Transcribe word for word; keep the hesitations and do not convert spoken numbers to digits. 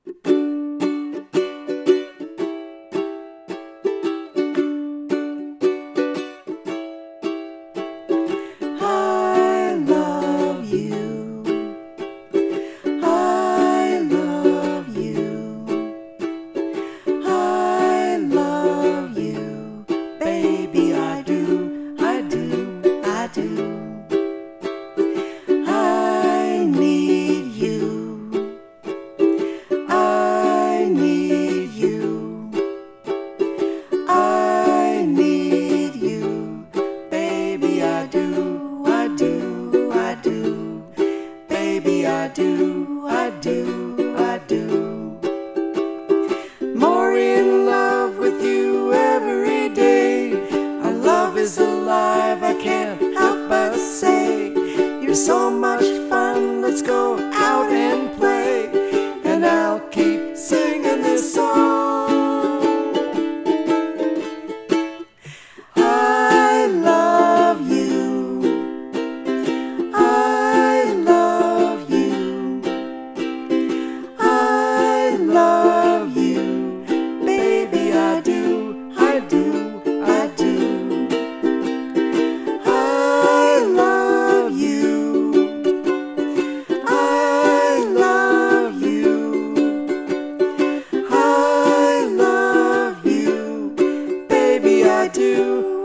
I do, I do, I do. More in love with you every day. Our love is alive, I can't help but say. You're so much fun, let's go out and play. And I'll keep singing this song. I love you, I love you, I love you, baby, I do, I do, I do. I love you, I love you, I love you, baby, I do.